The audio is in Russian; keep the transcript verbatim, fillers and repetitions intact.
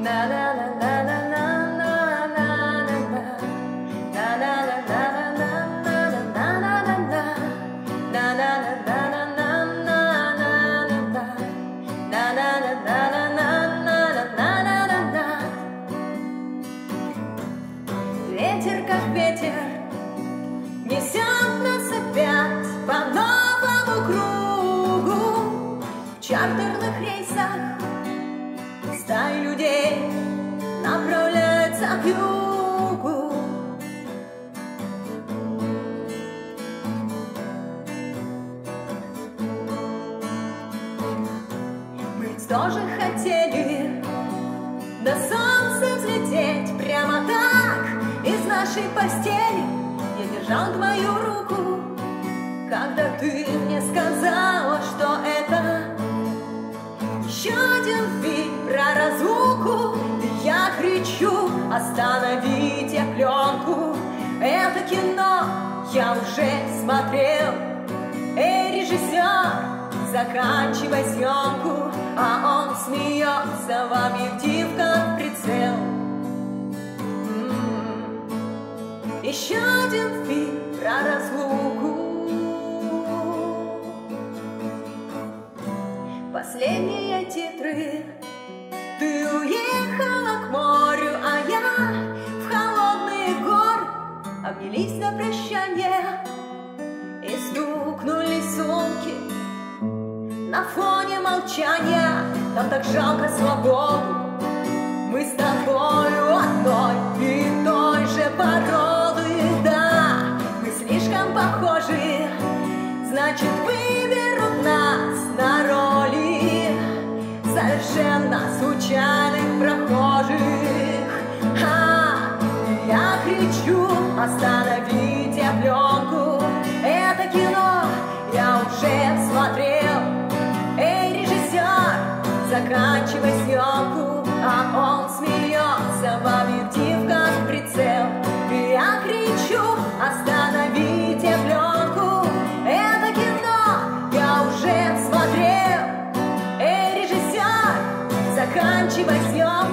Ветер, как ветер, несет нас опять по новому кругу. В чартерных рейсах стаи людей направляются к югу. Мы ведь тоже хотели до солнца взлететь прямо так из нашей постели. Я держал твою руку, когда ты мне сказала, что это еще один фильм про разлуку. И я кричу: остановите пленку, это кино я уже смотрел. Эй, режиссер, заканчивай съемку. А он смеется в объектив, как прицел. М-м-м. Еще один фильм про разлуку. Последние титры. Ты уехала к морю, а я в холодные горы. Обнялись на прощание и стукнули сумки. На фоне молчания нам так жалко свободу. Мы с тобою одной и той же породы. Да, мы слишком похожи, значит, выберут нас на роли совершенно случайных прохожих. А, я кричу: остановите пленку, это кино я уже смотрел. Эй, режиссер, заканчивай съемку. А он смеется в объектив, как прицел. Я кричу: остановите пленку, это кино я уже смотрел. Эй, режиссер, заканчивай съемку.